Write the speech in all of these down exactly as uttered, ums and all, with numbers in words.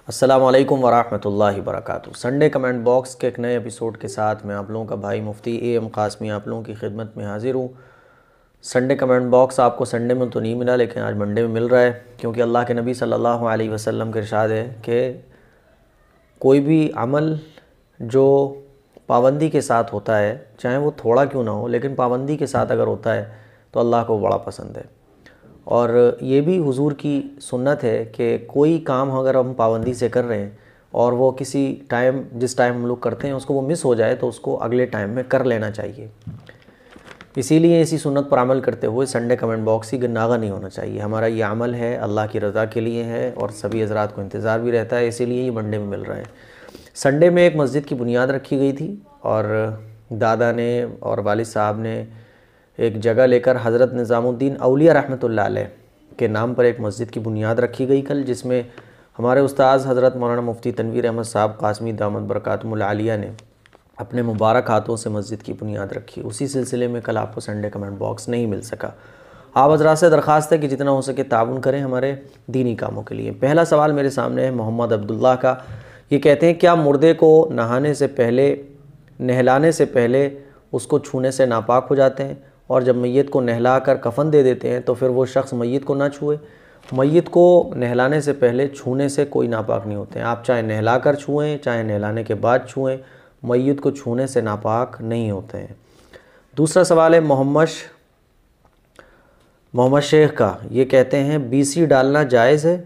अस्सलाम वालेकुम वरहमतुल्लाहि वबरकातुहू। संडे कमेंट बॉक्स के एक नए एपिसोड के साथ मैं आप लोगों का भाई मुफ्ती ए एम कासमी आप लोगों की खिदमत में हाजिर हूँ। संडे कमेंट बॉक्स आपको संडे में तो नहीं मिला, लेकिन आज मंडे में मिल रहा है, क्योंकि अल्लाह के नबी सल्लल्लाहु अलैहि वसल्लम का इरशाद है कि कोई भी अमल जो पाबंदी के साथ होता है, चाहे वो थोड़ा क्यों ना हो, लेकिन पाबंदी के साथ अगर होता है तो अल्लाह को बड़ा पसंद है। और ये भी हुजूर की सुन्नत है कि कोई काम अगर हम पाबंदी से कर रहे हैं और वो किसी टाइम जिस टाइम हम लोग करते हैं उसको वो मिस हो जाए तो उसको अगले टाइम में कर लेना चाहिए। इसीलिए इसी सुन्नत पर अमल करते हुए संडे कमेंट बॉक्स ही नागा नहीं होना चाहिए। हमारा ये अमल है, अल्लाह की रज़ा के लिए है और सभी हज़रात को इंतज़ार भी रहता है, इसीलिए ये मंडे में मिल रहा है। संडे में एक मस्जिद की बुनियाद रखी गई थी और दादा ने और वालिद साहब ने एक जगह लेकर हज़रत निज़ामुद्दीन औलिया रहमतुल्लाह अलैह के नाम पर एक मस्जिद की बुनियाद रखी गई कल, जिसमें हमारे उस्ताद हज़रत मौलाना मुफ्ती तनवीर अहमद साहब कासमी दामद बरकातुहुल आलिया ने अपने मुबारक हाथों से मस्जिद की बुनियाद रखी। उसी सिलसिले में कल आपको संडे कमेंट बॉक्स नहीं मिल सका। आप हज़रात से दरख्वास्त है कि जितना हो सके ताउन करें हमारे दीनी कामों के लिए। पहला सवाल मेरे सामने है मोहम्मद अब्दुल्ला का। ये कहते हैं, क्या मुर्दे को नहाने से पहले नहलाने से पहले उसको छूने से नापाक हो जाते हैं, और जब मैयत को नहला कर कफ़न दे देते हैं तो फिर वो शख्स मैयत को ना छुए? मैयत को नहलाने से पहले छूने से कोई नापाक नहीं होते हैं। आप चाहे नहला कर छुएँ चाहे नहलाने के बाद छुएँ, मैयत को छूने से नापाक नहीं होते हैं। दूसरा सवाल है मोहम्मद मोहम्मद शेख का। ये कहते हैं, बीसी डालना जायज़ है?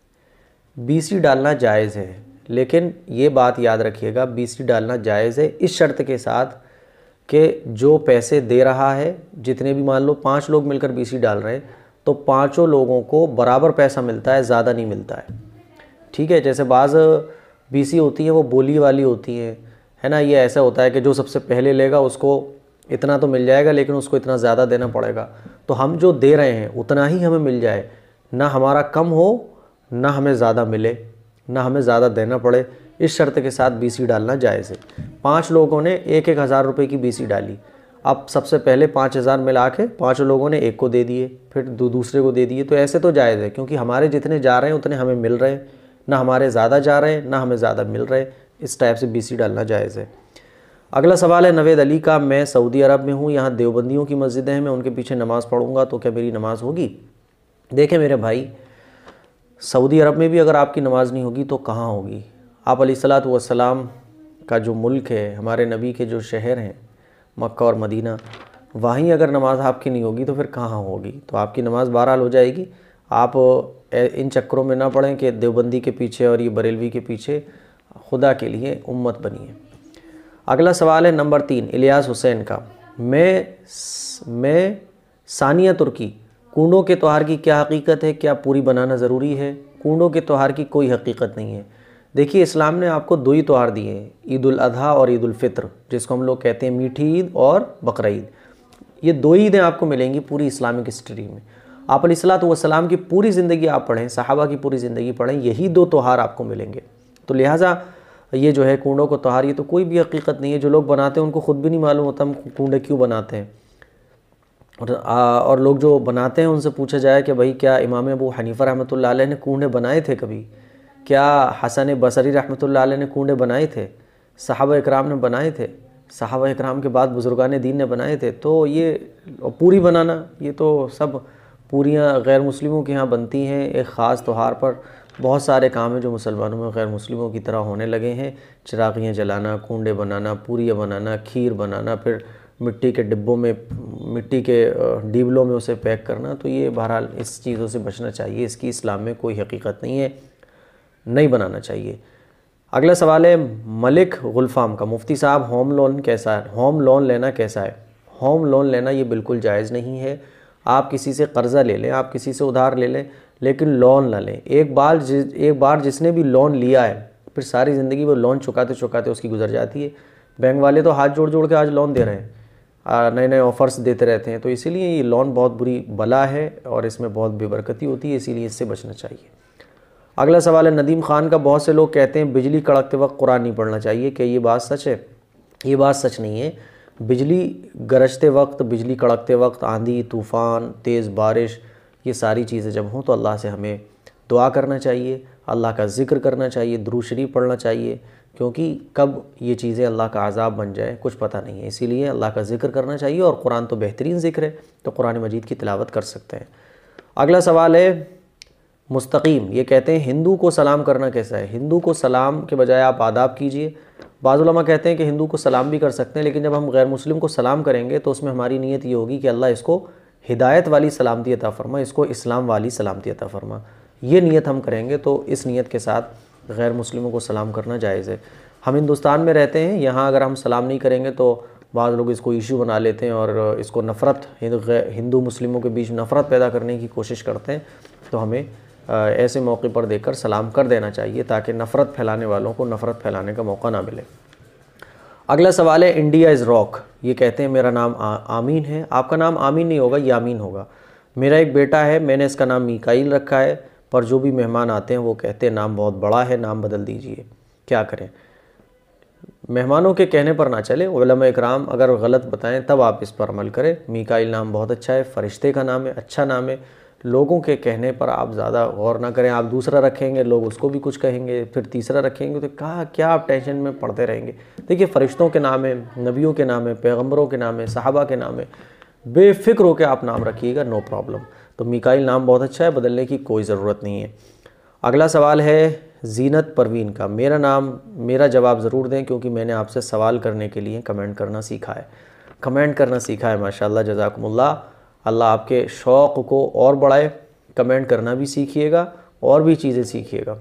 बीसी डालना जायज़ है, लेकिन ये बात याद रखिएगा, बीसी डालना जायज़ है इस शर्त के साथ कि जो पैसे दे रहा है, जितने भी मान लो पाँच लोग मिलकर बीसी डाल रहे हैं तो पाँचों लोगों को बराबर पैसा मिलता है, ज़्यादा नहीं मिलता है। ठीक है, जैसे बाज़ बीसी होती हैं वो बोली वाली होती हैं, है ना। ये ऐसा होता है कि जो सबसे पहले लेगा उसको इतना तो मिल जाएगा, लेकिन उसको इतना ज़्यादा देना पड़ेगा। तो हम जो दे रहे हैं उतना ही हमें मिल जाए, ना हमारा कम हो ना हमें ज़्यादा मिले, ना हमें ज़्यादा देना पड़े, इस शर्त के साथ बीसी डालना जायज़ है। पाँच लोगों ने एक एक हज़ार रुपये की बीसी डाली। अब सबसे पहले पाँच हज़ार मिला के पाँचों लोगों ने एक को दे दिए, फिर दो दूसरे को दे दिए, तो ऐसे तो जायज़ है, क्योंकि हमारे जितने जा रहे हैं उतने हमें मिल रहे हैं, ना हमारे ज़्यादा जा रहे हैं ना हमें ज़्यादा मिल रहे हैं। इस टाइप से बीसी डालना जायज़ है। अगला सवाल है नवेद अली का। मैं सऊदी अरब में हूँ, यहाँ देवबंदियों की मस्जिदें हैं, मैं उनके पीछे नमाज़ पढ़ूँगा तो क्या मेरी नमाज़ होगी? देखें मेरे भाई, सऊदी अरब में भी अगर आपकी नमाज़ नहीं होगी तो कहाँ होगी? आप अलैहिस्सलातु वस्सलाम का जो मुल्क है, हमारे नबी के जो शहर हैं मक्का और मदीना, वहीं अगर नमाज़ आपकी नहीं होगी तो फिर कहाँ होगी? तो आपकी नमाज़ बहरहाल हो जाएगी। आप इन चक्करों में ना पड़ें कि देवबंदी के पीछे और ये बरेलवी के पीछे, खुदा के लिए उम्मत बनिए। अगला सवाल है नंबर तीन, इलियास हुसैन का। मैं मैं सानिया तुर्की, कूंडों के त्योहार की क्या हकीकत है? क्या पूरी बनाना ज़रूरी है? कूंडों के त्योहार की कोई हकीकत नहीं है। देखिए, इस्लाम ने आपको दो ही त्यौहार दिए हैं, ईद उल अधा और ईद उल फित्र, जिसको हम लोग कहते हैं मीठी ईद और बकरा ईद। ये दो ईदें आपको मिलेंगी पूरी इस्लामिक हिस्ट्री में। आप अलैहिस्सलातु वस्सलाम की पूरी ज़िंदगी आप पढ़ें, सहाबा की पूरी ज़िंदगी पढ़ें, यही दो त्यौहार आपको मिलेंगे। तो लिहाजा ये जो है कूंडों को त्यौहार, ये तो कोई भी हकीकत नहीं है। जो लोग बनाते हैं उनको ख़ुद भी नहीं मालूम होता हम कूंडे क्यों बनाते हैं। और, आ, और लोग जो बनाते हैं उनसे पूछा जाए कि भाई क्या इमाम अबू हनीफा रहमतुल्लाह अलैह ने कूंडे बनाए थे कभी? क्या हसन बसरी रहमतुल्लाह अलैह ने कूंडे बनाए थे? सहाबा इकराम ने बनाए थे? सहाबा इकराम के बाद बुजुर्गान दीन ने बनाए थे? तो ये पूरी बनाना, ये तो सब पूरियाँ गैर मुस्लिमों के यहाँ बनती हैं एक ख़ास त्यौहार पर। बहुत सारे काम हैं जो मुसलमानों में गैर मुस्लिमों की तरह होने लगे हैं। चिरागियाँ जलाना, कूंडे बनाना, पूरियाँ बनाना, खीर बनाना, फिर मिट्टी के डिब्बों में, मिट्टी के डीबलों में उसे पैक करना। तो ये बहरहाल इस चीज़ों से बचना चाहिए, इसकी इस्लाम में कोई हकीकत नहीं है, नहीं बनाना चाहिए। अगला सवाल है मलिक गुलफाम का। मुफ्ती साहब, होम लोन कैसा है? होम लोन लेना कैसा है? होम लोन लेना ये बिल्कुल जायज़ नहीं है। आप किसी से कर्ज़ा ले लें, आप किसी से उधार ले लें, लेकिन लोन ना लें। एक बार जिस एक बार जिसने भी लोन लिया है, फिर सारी ज़िंदगी वो लोन चुकाते चुकाते उसकी गुजर जाती है। बैंक वाले तो हाथ जोड़ जोड़ के आज लोन दे रहे हैं, नए नए ऑफ़र्स देते रहते हैं। तो इसीलिए ये लोन बहुत बुरी बला है और इसमें बहुत बेबरकती होती है, इसीलिए इससे बचना चाहिए। अगला सवाल है नदीम ख़ान का। बहुत से लोग कहते हैं बिजली कड़कते वक्त कुरान नहीं पढ़ना चाहिए, क्या ये बात सच है? ये बात सच नहीं है। बिजली गरजते वक्त, बिजली कड़कते वक्त, आंधी तूफ़ान, तेज़ बारिश, ये सारी चीज़ें जब हों तो अल्लाह से हमें दुआ करना चाहिए, अल्लाह का ज़िक्र करना चाहिए, दुरूद शरीफ पढ़ना चाहिए, क्योंकि कब ये चीज़ें अल्लाह का अज़ाब बन जाए कुछ पता नहीं है। इसीलिए अल्लाह का ज़िक्र करना चाहिए, और कुरान तो बेहतरीन ज़िक्र है, तो कुरान मजीद की तिलावत कर सकते हैं। अगला सवाल है मुस्तकीम, ये कहते हैं हिंदू को सलाम करना कैसा है? हिंदू को सलाम के बजाय आप आदाब कीजिए। बाज़ उलमा कहते हैं कि हिंदू को सलाम भी कर सकते हैं, लेकिन जब हम गैर मुस्लिम को सलाम करेंगे तो उसमें हमारी नीयत ये होगी कि अल्लाह इसको हिदायत वाली सलामती अता फरमा, इसको इस्लाम वाली सलामती अता फरमा। ये नीयत हम करेंगे तो इस नीयत के साथ गैर मुस्लिमों को सलाम करना जायज़ है। हम हिंदुस्तान में रहते हैं, यहाँ अगर हम सलाम नहीं करेंगे तो बाज़ लोग इसको इशू बना लेते हैं और इसको नफ़रत, हिंदू मुस्लिमों के बीच नफ़रत पैदा करने की कोशिश करते हैं। तो हमें ऐसे मौके पर देखकर सलाम कर देना चाहिए ताकि नफ़रत फैलाने वालों को नफ़रत फैलाने का मौका ना मिले। अगला सवाल है इंडिया इज़ रॉक, ये कहते हैं मेरा नाम आ, आमीन है। आपका नाम आमीन नहीं होगा, यामीन होगा। मेरा एक बेटा है, मैंने इसका नाम मीकाइल रखा है, पर जो भी मेहमान आते हैं वो कहते हैं नाम बहुत बड़ा है, नाम बदल दीजिए, क्या करें? मेहमानों के कहने पर ना चले, उलमा इकराम अगर गलत बताएं तब आप इस पर अमल करें। मीकाइल नाम बहुत अच्छा है, फ़रिश्ते का नाम है, अच्छा नाम है। लोगों के कहने पर आप ज़्यादा गौर ना करें। आप दूसरा रखेंगे, लोग उसको भी कुछ कहेंगे, फिर तीसरा रखेंगे, तो कहा क्या आप टेंशन में पड़ते रहेंगे? देखिए, फ़रिश्तों के नाम है, नबियों के नाम है, पैगम्बरों के नाम है, सहाबा के नाम है, बेफ़िक्र होकर आप नाम रखिएगा, नो प्रॉब्लम। तो मीकाइल नाम बहुत अच्छा है, बदलने की कोई ज़रूरत नहीं है। अगला सवाल है जीनत परवीन का, मेरा नाम मेरा जवाब ज़रूर दें क्योंकि मैंने आपसे सवाल करने के लिए कमेंट करना सीखा है। कमेंट करना सीखा है, माशाल्लाह, जज़ाकुमुल्लाह। अल्लाह आपके शौक़ को और बढ़ाए, कमेंट करना भी सीखिएगा और भी चीज़ें सीखिएगा।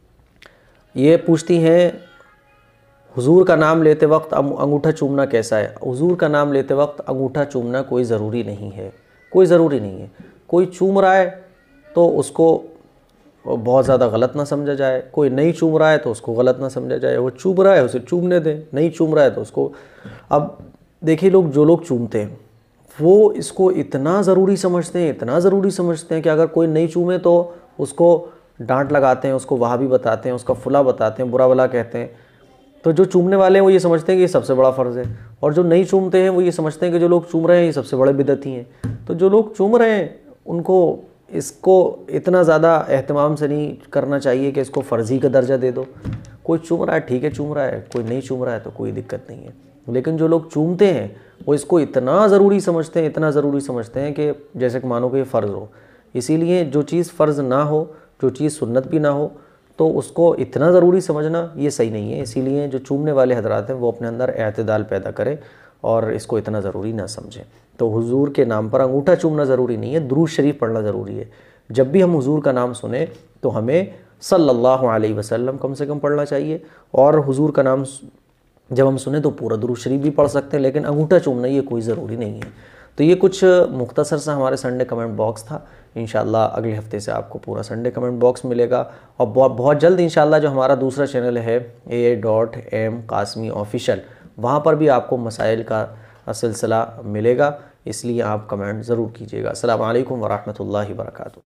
ये पूछती हैं हुजूर का नाम लेते वक्त अंगूठा चूमना कैसा है? हुजूर का नाम लेते वक्त अंगूठा चूमना कोई ज़रूरी नहीं है, कोई ज़रूरी नहीं है। कोई चूम रहा है तो उसको बहुत ज़्यादा गलत ना समझा जाए, कोई नहीं चूम रहा है तो उसको गलत ना समझा जाए। वो चूम रहा है उसे चूमने दें, नहीं चूम रहा है तो उसको। अब देखिए, लोग जो लोग चूमते हैं वो इसको इतना ज़रूरी समझते हैं, इतना ज़रूरी समझते हैं कि अगर कोई नहीं चूमे तो उसको डांट लगाते हैं, उसको वहाँ भी बताते हैं, उसका फुला बताते हैं, बुरा भला कहते हैं। तो जो चूमने वाले हैं वो ये समझते हैं कि ये सबसे बड़ा फ़र्ज़ है, और जो नहीं चूमते हैं वो ये समझते हैं कि जो लोग चूम रहे हैं ये सबसे बड़े बिदअती हैं। तो जो लोग चूम रहे हैं उनको इसको इतना ज़्यादा एहतमाम से नहीं करना चाहिए कि इसको फ़र्ज़ी का दर्जा दे दो। कोई चूम रहा है ठीक है, चूम रहा है, कोई नहीं चूम रहा है तो कोई दिक्कत नहीं है। लेकिन जो लोग चूमते हैं वो इसको इतना ज़रूरी समझते हैं, इतना ज़रूरी समझते हैं कि जैसे कि मानो कि ये फ़र्ज़ हो। इसीलिए जो चीज़ फ़र्ज़ ना हो, जो चीज़ सुन्नत भी ना हो, तो उसको इतना ज़रूरी समझना ये सही नहीं है। इसीलिए जो चूमने वाले हजरात हैं वो अपने अंदर एतदाल पैदा करें और इसको इतना ज़रूरी ना समझें। तो हुजूर के नाम पर अंगूठा चूमना ज़रूरी नहीं है, दुरूद शरीफ पढ़ना ज़रूरी है। जब भी हम हुजूर का नाम सुने तो हमें सल्लल्लाहु अलैहि वसल्लम कम से कम पढ़ना चाहिए, और हुजूर का नाम जब हम सुने तो पूरा दुरूद शरीफ भी पढ़ सकते हैं, लेकिन अंगूठा चूमना ये कोई ज़रूरी नहीं है। तो ये कुछ मुख्तसर सा हमारे संडे कमेंट बॉक्स था। इंशाल्लाह अगले हफ्ते से आपको पूरा संडे कमेंट बॉक्स मिलेगा, और बहुत बहुत जल्द इंशाल्लाह जो हमारा दूसरा चैनल है A dot M Qasmi official, वहाँ पर भी आपको मसाइल का सिलसिला मिलेगा। इसलिए आप कमेंट ज़रूर कीजिएगा। अस्सलामु अलैकुम वरहमतुल्लाहि वबरकातुहू।